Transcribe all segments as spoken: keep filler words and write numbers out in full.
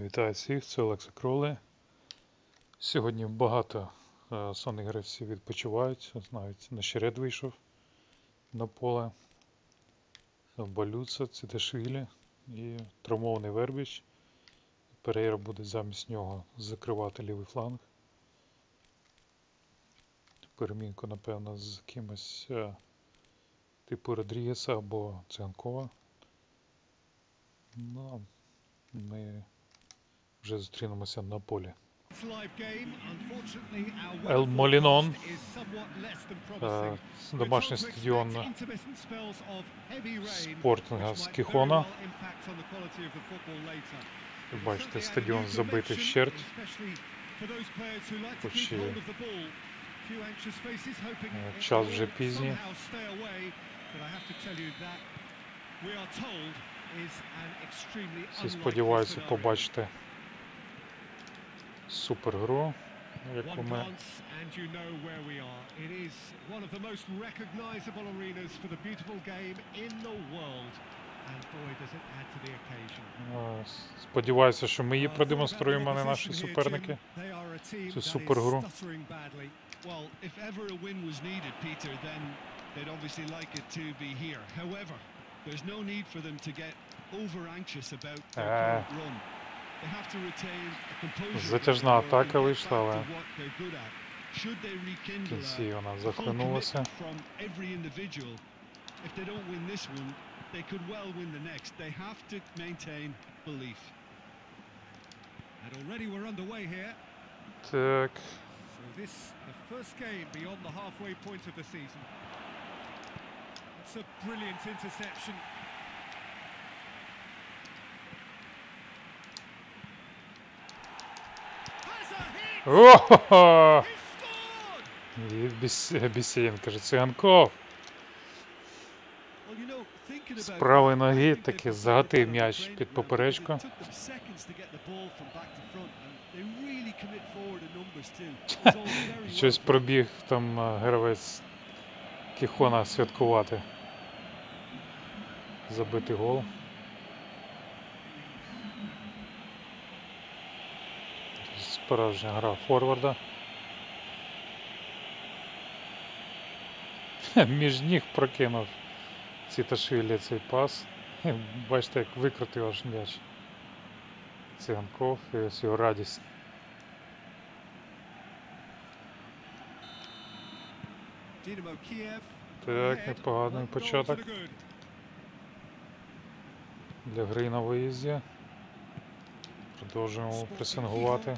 Вітаю всіх, це Олекса Кроле. Сьогодні багато е, сонних гравців відпочивають, навіть Нещерет вийшов на поле, Балюца, Циташвілі і травмований Вербіч. Перейра буде замість нього закривати лівий фланг. Перемінку, напевно, з кимось е, типу Родрігеса або Циганкова. Ну, ми вже зустрінемося на полі. Ель Молінон, домашній стадіон Спортинга з Кіхона. Ви бачите, стадіон забитий вщерть. Хоч і час вже пізній. Всі сподіваються побачити супергру, яку ми сподіваюся, що ми її продемонструємо, а не наші суперники, цю супергру. Е, Затяжна атака вийшла, але в кінці вона захлинулася. Так. О-хо-хо! Бісєн, каже, Циганков. З правої ноги таки загатив м'яч під поперечку. Щось пробіг там гравець Кіхона святкувати. Забитий гол. Справжня гра форварда. Між ніг прокинув Циташвілі цей пас. Бачите, як викрутив аж м'яч Циганков, і ось його радість. Так, непоганий початок для гри на виїзді. Продовжуємо пресингувати.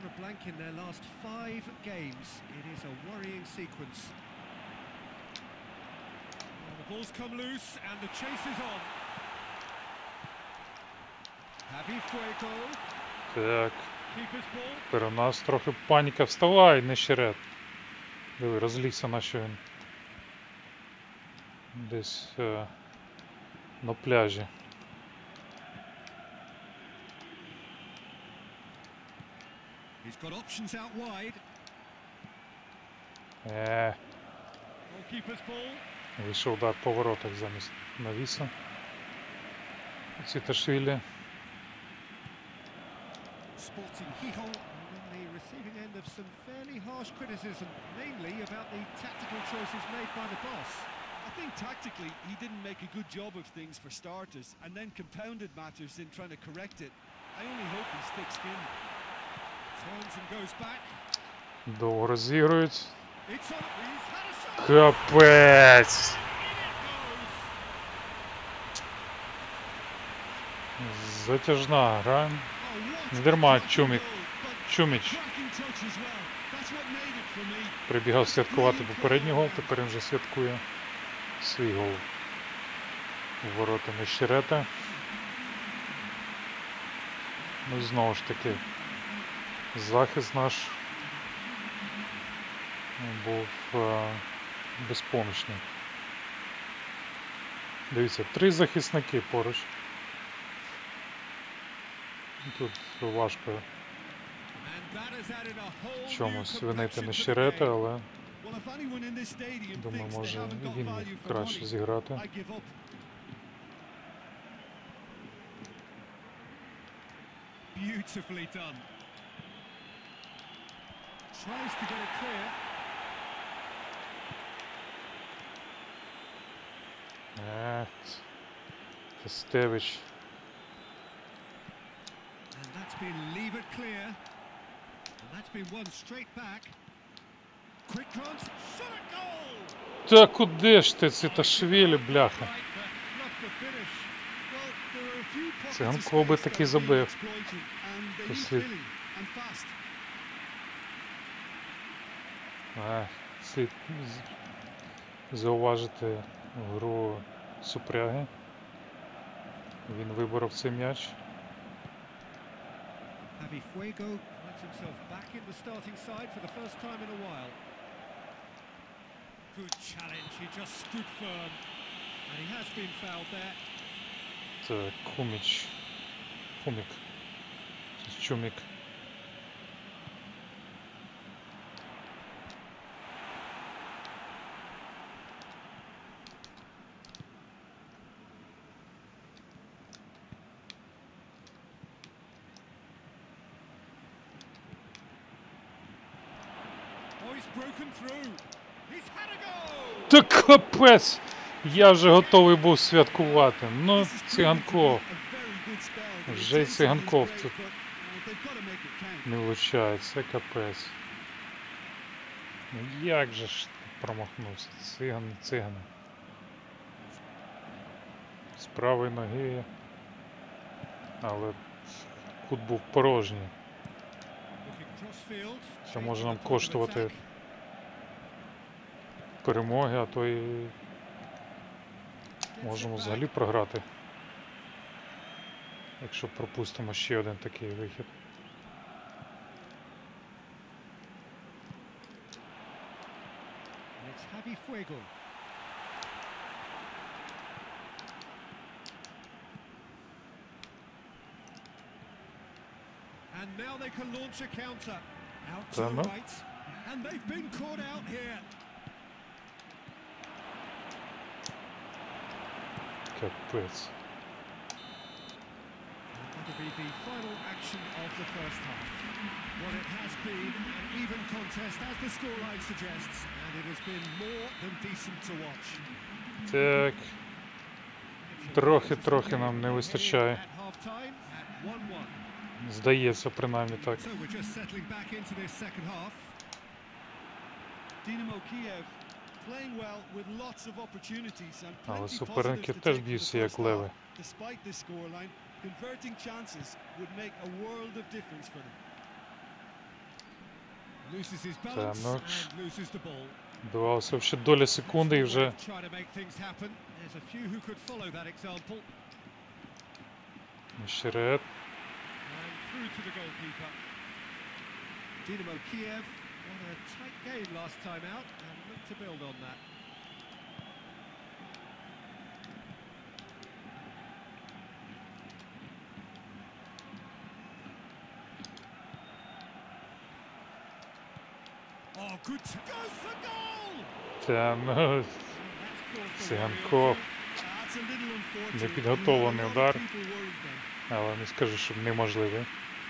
Так. Тепер у нас трохи паніка. Вставай, Нещерет. Диви, розлігся, на що він десь е, на пляжі. Е. Вийшов удар по воротах замість навіса. Циташвілі. I think tactically he didn't make a good job of things for starters and then compounded matters in trying to correct it. I only hope he's thick-skinned. Turns and goes back. Довго розігрують. Капець! Затяжна гра. Не дарма Чумік. Чуміч прибігав святкувати попередній гол, тепер він вже святкує свій гол у ворота Нещерета. Ну і знову ж таки захист наш був е, безпомічний. Дивіться, три захисники поруч. Тут важко чомусь винити Нещерета, але думаю, може він міг краще зіграти. Beautifully done. Tries to get it clear. Е, Фестевич. And that's been levered clear. And that's been won straight back. Quick glance, shot at goal! Та куди ж ти, Циташвілі, бляха? Right, but fluffed the finish. Well, there are a few pockets of Циганков би space таки that are being забив. exploited, and they need Після- filling, and fast. Е, Слід з- зауважити гру Супряги. Він виборов цей м'яч. Javi Fuego finds himself back in the starting side for the first time in a while. Good challenge, he just stood firm. And he has been fouled there. Так, Хуміч. Хумік. Чумік. Oh, he's broken through. He's had a goal! Та капець! Я вже готовий був святкувати. Ну, This is Циганков. proving to be a very good spell. The Вже й intensity is Циганков great, тут but, uh, they've got to make it count. не влучає, це капець. Ну як же ж промахнувся? Циган, цигани. З правої ноги. Але кут був порожній. Looking crossfield, Це changing може the нам point of коштувати attack. перемоги, а то і Gets it можемо back. взагалі програти. Якщо пропустимо ще один такий вихід. And it's Javi Fuego. And now they can launch a counter. Out to Та the ну. right. And they've been caught out here. Капець. That'll be the final action of the first half. What it has been an even contest, as the scoreline suggests, and it has been more than decent to watch. Так, трохи-трохи нам не вистачає. At half-time at one one. Здається, принаймні так. So we're just settling back into this second half. Dynamo Kiev playing well with lots of opportunities and Але plenty суперники positives to теж take from the б'ються як first леви. half. Despite this scoreline, converting chances would make a world of difference for them. Loses his balance ну and ж. loses the ball. Давалося ще доля секунди і вже Try to make things happen. There's a few who could follow that example. Щерет. And through to the goalkeeper. Dynamo Kiev won a tight game last time out and look to build on that. Oh, good to go for goal! Та ну, That's called for Циганков. worrying. That's a little unfortunate. Непідготовлений A lot of удар. people worried then. Але не скажу, щоб неможливий.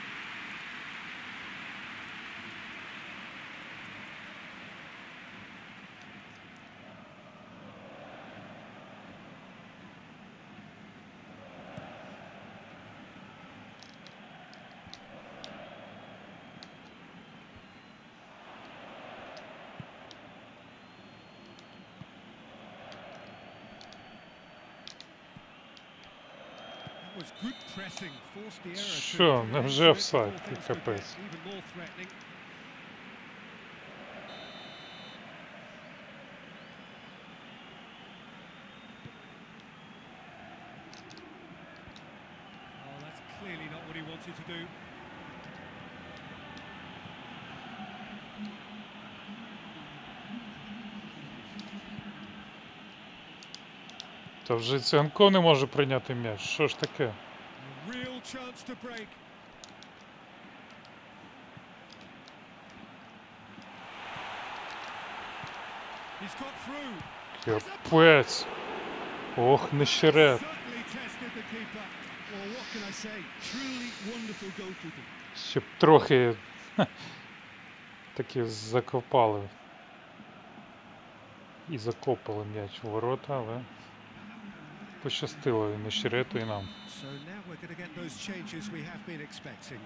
That was good pressing, forced the error to Що, correct невже it офсайд? before І things could get капець. even more threatening. Oh, that's clearly not what he wanted to do. Та вже Циганков не може прийняти м'яч. Що ж таке? A real chance to break. He's got through. Капець. Ох, не щерет. Certainly tested the keeper. Well, what can I say? Truly wonderful goalkeeping. Щоб трохи хе, таки закопали. І закопали м'яч у ворота, але пощастило і Мещерету, і нам. So now we're going to get those changes we have been expecting.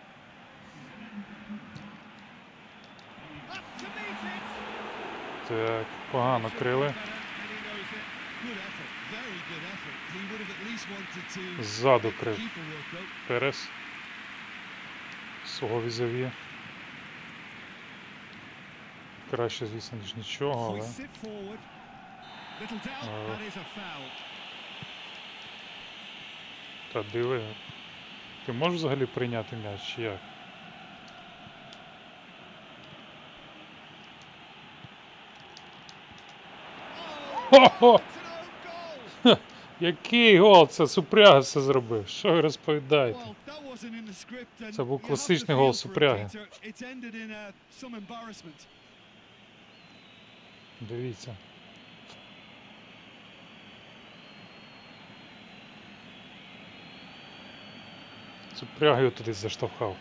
Up to meet it. Так, погано крили. And he knows it. Good effort, very good effort. He would have at least wanted to Ззаду make the крив keeper work though. Перес. Свого візаві. Краще, звісно, ніж нічого, але Hoists it forward. Little doubt, Oh. that is a foul. та диви. Ти можеш взагалі прийняти м'яч чи як? Хо-хо! It's an own goal. Який гол! Це Супряга все зробив. Що ви розповідаєте? Well, that wasn't in the script and Це був you have to класичний feel гол for it, Супряги. Peter. It's ended in uh, some embarrassment. Дивіться. Супряга його туди заштовхав.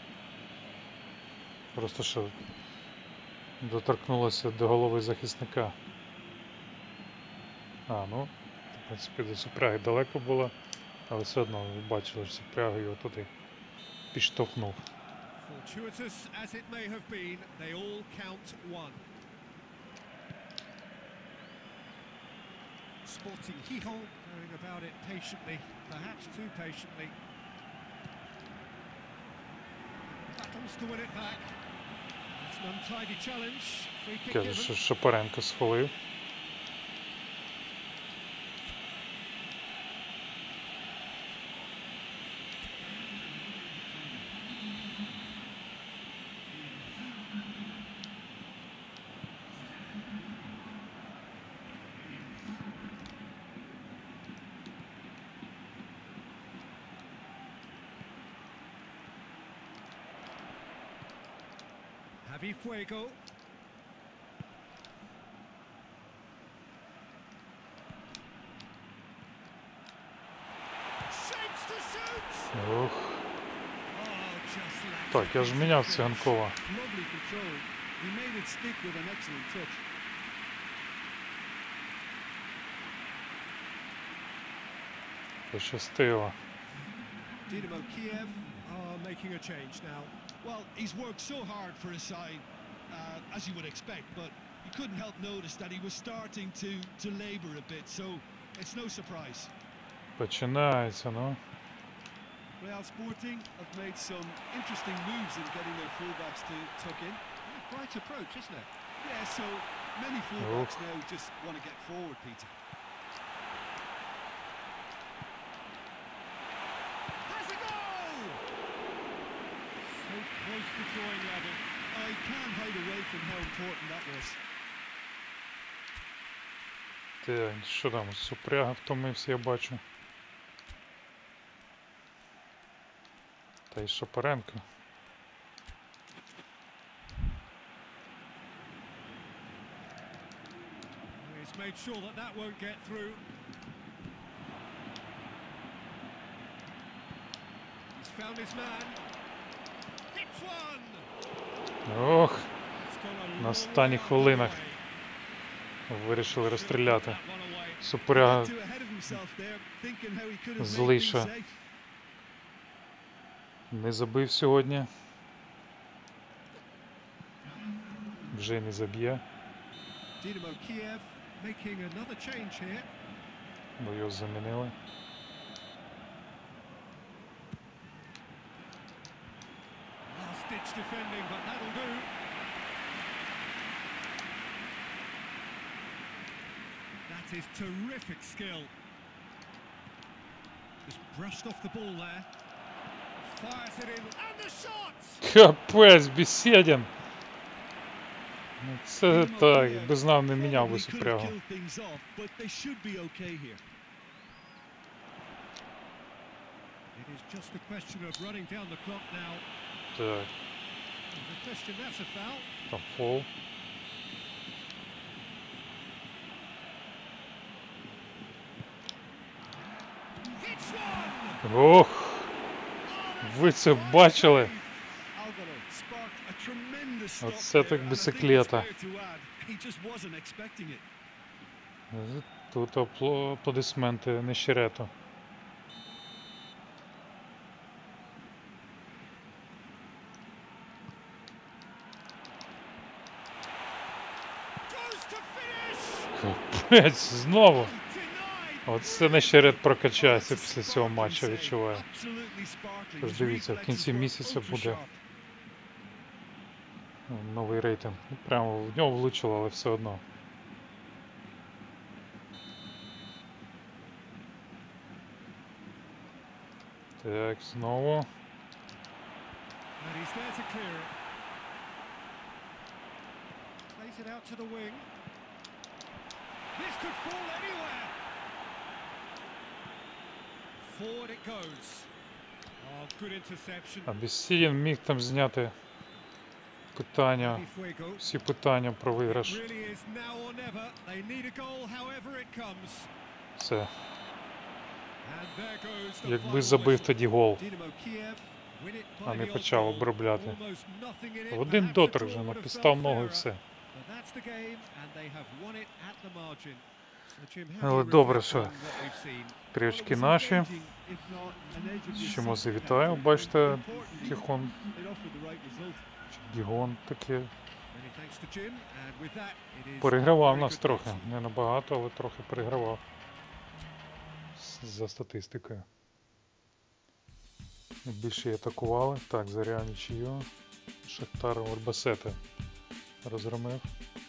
Просто що доторкнулося до голови захисника. А, ну, в принципі, до Супряги далеко було, але все одно ви бачили, що Супряга його туди підштовхнув. Fortuitous as it may have been, they all count one. Sporting Gijón going about it patiently, perhaps too patiently. Battles to win it back. It's an untidy challenge. Free kick Каже, що given. Шапаренко схвалив. Javi Fuego. Shapes to shoot. Ох. Oh, just lacks Так, a я ж piece of міняв finish. Циганкова. Lovely control. He made it stick with an excellent touch. Пощастило. Dynamo Kiev are making a change now. Well, he's worked so hard for his side, uh, as you would expect, but you couldn't help notice that he was starting to, to labour a bit, so it's no surprise. Починається, ну. Real Sporting have made some interesting moves in getting their fullbacks to tuck in. Bright approach, isn't it? Yeah, so many fullbacks now just want to get forward, Peter. Has a goal! So close to drawing level. I can't hide away from how important that was. Так, що там, Супряга втомився, я бачу. Та й Шапаренко. He's made sure that that won't get through. He's found his man. Hits one! Ох, It's gone a на long останніх way out хвилинах the way. вирішили розстріляти. That one away. Супряга Too ahead of himself there, thinking how he could have made Злий, things що safe. не забив сьогодні. Вже й не заб'є, Dynamo Kiev making another change here. бо його замінили. Last ditch defending, but that'll do. That is terrific skill. Just brushed off the ball there. Fires it in, and the shot! Капець, Бесєдін! Ну, це Dynamo так, Kiev без нам не міняв би probably could have Супрягу. killed things off, but they should be okay here. It is just a question of running down the clock now. Так, The question, that's a foul. там фол. Hits one! Ох! Ви це бачили? Оце так бисиклета. Тут апло- аплодисменти Нещерету. Капець, знову. Оце Нещерет прокачається після цього матчу, відчуваю. Тож дивіться, в кінці місяця буде новий рейтинг. Ну, прямо в нього влучило, але все одно. Так, знову. And he's there to clear it. Plays it out to the wing. This could fall anywhere. Forward it goes. Oh, good interception. А Бессієн міг там зняти питання, Heavy Fuego. всі питання про It виграш. really is now or never. They need a goal however it comes. Все. And there goes the Якби final забив whistle. тоді гол, Dynamo Kiev win it а by не the odd почав goal. обробляти. Almost nothing in it. В один Perhaps a дотик draw вже would have напістав felt ногу і fairer. все. But that's the game, and they have won it at the margin. So, Jim, how do Але you добре, reflect що on what we've seen? три очки наші. З чим вас завітаю, бачите, Тихон чи Гігон таке. Many thanks to Jim, and with that, it is Перегравав very нас good трохи. news. Не набагато, але трохи перегравав. С- За статистикою. Більше атакували. Так, Заря нічию. Шахтар Орбасети розгромив.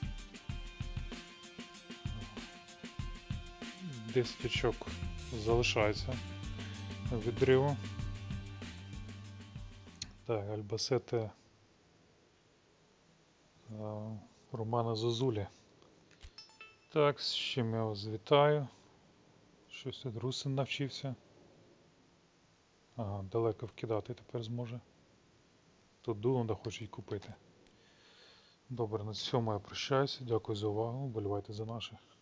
десять очок залишається відриву. Так, Альбасети а, Романа Зозулі. Так, з чим я вас вітаю. Щось тут Русин навчився. Ага, далеко вкидати тепер зможе. Тут Дуланда хоче й купити. Добре, на цьому я прощаюся. Дякую за увагу. Вболівайте за наших.